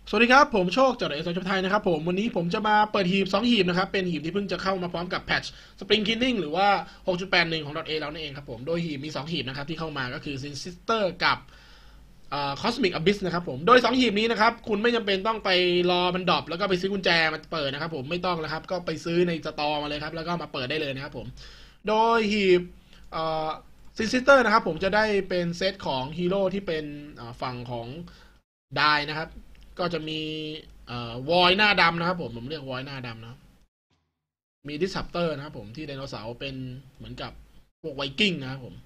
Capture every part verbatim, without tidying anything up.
สวัสดีครับผมโชคจากเอสโอไทยนะครับผมวันนี้ผมจะมาเปิดหีบสองหีบนะครับเป็นหีบที่เพิ่งจะเข้ามาพร้อมกับแพทช์ Spring Cleaning หรือว่า หกจุดแปดหนึ่ง ของ .a แล้วนั่นเองครับผมโดยหีบมีสองหีบนะครับที่เข้ามาก็คือ Sin Sister กับ Cosmic Abyss นะครับผมโดยสองหีบนี้นะครับคุณไม่จำเป็นต้องไปรอมันดรอปแล้วก็ไปซื้อกุญแจมาเปิดนะครับผมไม่ต้องแล้วครับก็ไปซื้อในสตอร์มาเลยครับแล้วก็มาเปิดได้เลยนะครับผมโดยหีบ Sin Sister นะครับผมจะได้เป็นเซตของฮีโร่ที่เป็นฝั่งของไดนะครับก็จะมีวอยหน้าดำนะครับผมผมเรียกวอยหน้าดำนะมีดิสซัปเตอร์นะครับผมที่ไดโนเสาร์เป็นเหมือนกับพวกไวกิ้งนะครับผม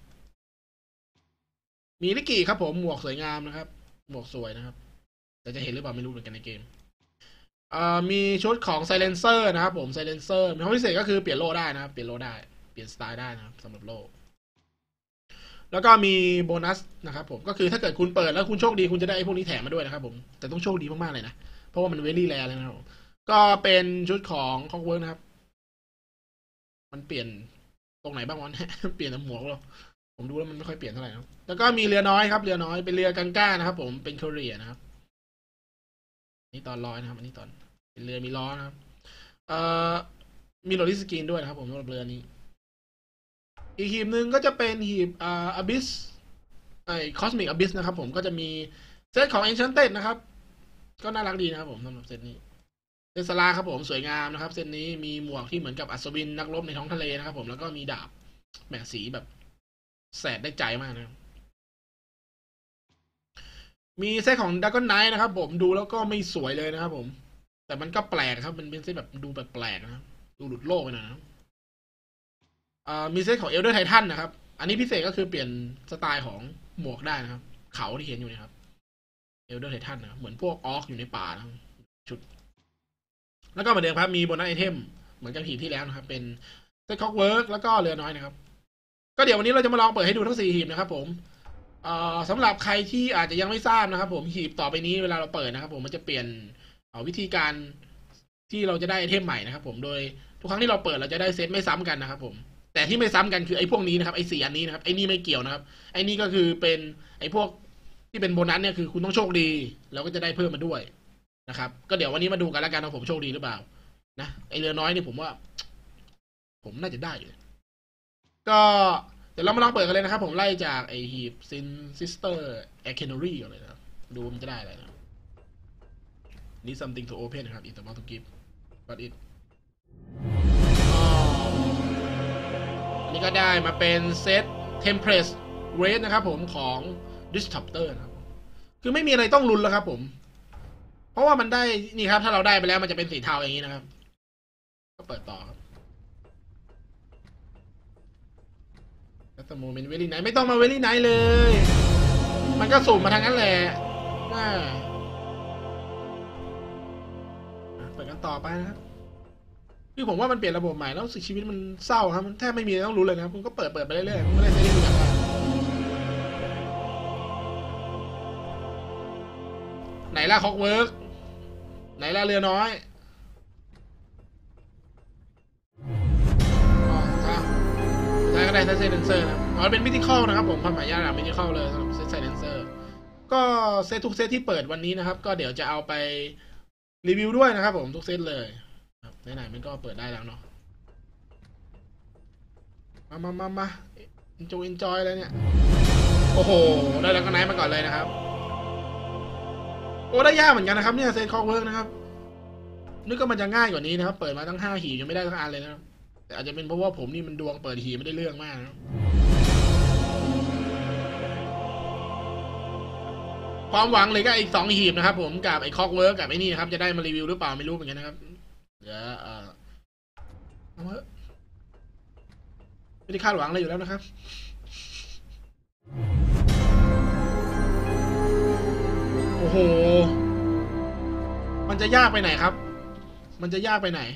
มีลิกิครับผมหมวกสวยงามนะครับหมวกสวยนะครับแต่จะเห็นหรือเปล่าไม่รู้เหมือนกันในเกมมีชุดของไซเลนเซอร์นะครับผมไซเลนเซอร์มีข้อพิเศษก็คือเปลี่ยนโล่ได้นะครับเปลี่ยนโล่ได้เปลี่ยนสไตล์ได้นะครับสำหรับโล่แล้วก็มีโบนัสนะครับผมก็คือถ้าเกิดคุณเปิดแล้วคุณโชคดีคุณจะได้ไอ้พวกนี้แถมมาด้วยนะครับผมแต่ต้องโชคดีมากๆเลยนะเพราะว่ามันเวลี่แรร์เลยนะครับก็เป็นชุดของคองเวิร์กนะครับมันเปลี่ยนตรงไหนบ้างวะเนี่ยเปลี่ยนแต่หมวกหรอผมดูแล้วมันไม่ค่อยเปลี่ยนเท่าไหร่นะแล้วก็มีเรือน้อยครับเรือน้อยเป็นเรือกังก้านะครับผมเป็นโคเรียนะครับนี่ตอนร้อยนะครับอันนี้ตอนเป็นเรือมีล้อนะครับเอ่อมีโรลลิ่งสกรีนด้วยนะครับผมสำหรับเรือนี้อีกหีบหนึ่งก็จะเป็นหีบอ่าอบิสไอคอสมิกอบิสนะครับผมก็จะมีเซตของ Enchanted นะครับก็น่ารักดีนะครับผมสำหรับเซตนี้เซสลาครับผมสวยงามนะครับเซตนี้มีหมวกที่เหมือนกับอัศวินนักรบในท้องทะเลนะครับผมแล้วก็มีดาบแหมสีแบบแสดได้ใจมากนะครับมีเซตของดากอนไนท์นะครับผมดูแล้วก็ไม่สวยเลยนะครับผมแต่มันก็แปลกครับมันเป็นเซตแบบดูแบบแปลกนะดูหลุดโลกไปหน่อยนะมีเซตของเอลเดอร์ไททันนะครับอันนี้พิเศษก็คือเปลี่ยนสไตล์ของหมวกได้นะครับเขาที่เห็นอยู่นะครับเอลเดอร์ไททันนะเหมือนพวกออกอยู่ในป่านะชุดแล้วก็เหมือนเดิมครับมีโบนัสไอเทมเหมือนกับหีบที่แล้วนะครับเป็นเซตคอกเวิร์กแล้วก็เรือน้อยนะครับก็เดี๋ยววันนี้เราจะมาลองเปิดให้ดูทั้งสี่หีบนะครับผมสำหรับใครที่อาจจะยังไม่ทราบนะครับผมหีบต่อไปนี้เวลาเราเปิดนะครับผมมันจะเปลี่ยนวิธีการที่เราจะได้ไอเทมใหม่นะครับผมโดยทุกครั้งที่เราเปิดเราจะได้เซตไม่ซ้ำกันนะครับผมแต่ที่ไม่ซ้ำกันคือไอ้พวกนี้นะครับไอ้สี่อันนี้นะครับไอ้นี่ไม่เกี่ยวนะครับไอ้นี่ก็คือเป็นไอ้พวกที่เป็นโบนัสเนี่ยคือคุณต้องโชคดีแล้วก็จะได้เพิ่มมาด้วยนะครับก็เดี๋ยววันนี้มาดูกันแล้วกันว่าผมโชคดีหรือเปล่านะไอเรือน้อยนี่ผมว่าผมน่าจะได้อยู่ก็เดี๋ยวเรามาลองเปิดกันเลยนะครับผมไล่จากไอฮีบซินซิสเตอร์แอคเคนอรี่ก่อนเลยนะดูมันจะได้อะไรนะนี่ something to open นะครับ it's about to give but it อันนี้ก็ได้มาเป็นเซต Template Raid นะครับผมของ Disruptor นะครับคือไม่มีอะไรต้องลุ้นแล้วครับผมเพราะว่ามันได้นี่ครับถ้าเราได้ไปแล้วมันจะเป็นสีเทาอย่างนี้นะครับก็เปิดต่อครับแล้วแต่โมเมนต์เวลี่ไนท์ไม่ต้องมาเวลี่ไนท์เลยมันก็สุ่มมาทางนั้นแหละเปิดกันต่อไปนะครับคือผมว่ามันเปลี่ยนระบบใหม่แล้วสึกชีวิตมันเศร้าครับมันแทบไม่มีต้องรู้เลยนะครับผมก็เปิดเปิดไปเรื่อยๆไม่ได้ไม่ได้ดูอย่างไรไหนล่ะคอกเวิร์กไหนล่ะเรือน้อยได้ก็ได้เซตเลนเซอร์นะอ๋อเป็นมิติคอลนะครับผมความหมายยากอะมิติคอลเลยสำหรับเซตเลนเซอร์ก็เซตทุกเซตที่เปิดวันนี้นะครับก็เดี๋ยวจะเอาไปรีวิวด้วยนะครับผมทุกเซตเลยไหนๆมันก็เปิดได้แล้วเนาะมามามามาอินจอยอินจอยเลยเนี่ยโอ้โหได้แล้วก็ไนท์มาก่อนเลยนะครับโอ้ได้ยากเหมือนกันนะครับเนี่ยเซตคอกเวิร์กนะครับนึกว่ามันจะง่ายกว่านี้นะครับเปิดมาตั้งห้าหียังไม่ได้ทั้งอันเลยนะครับแต่อาจจะเป็นเพราะว่าผมนี่มันดวงเปิดหีไม่ได้เรื่องมากนะความหวังเลยก็อีกสองหีบนะครับผมกับไอ้คอกเวิร์กกับไอ้นี่นะครับจะได้มารีวิวหรือเปล่าไม่รู้เหมือนกันนะครับเดี๋ยวเออเอาเถอะไม่ได้คาดหวังอะไรอยู่แล้วนะครับโอ้โหมันจะยากไปไหนครับมันจะยากไปไหน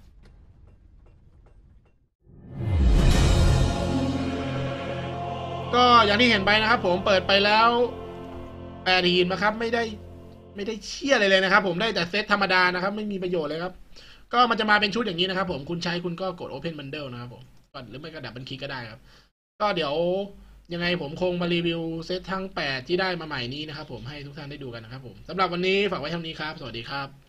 ก็อย่างที่เห็นไปนะครับผมเปิดไปแล้วแปดหีบนะครับไม่ได้ไม่ได้เชี่ยอะไรเลยนะครับผมได้แต่เซตธรรมดานะครับไม่มีประโยชน์เลยครับก็มันจะมาเป็นชุดอย่างนี้นะครับผมคุณใช้คุณก็กด Open Bundle นะครับผมหรือไม่ก็ดับเบิลคลิกก็ได้ครับก็เดี๋ยวยังไงผมคงมารีวิวเซตทั้งแปดที่ได้มาใหม่นี้นะครับผมให้ทุกท่านได้ดูกันนะครับผมสำหรับวันนี้ฝากไว้เท่านี้ครับสวัสดีครับ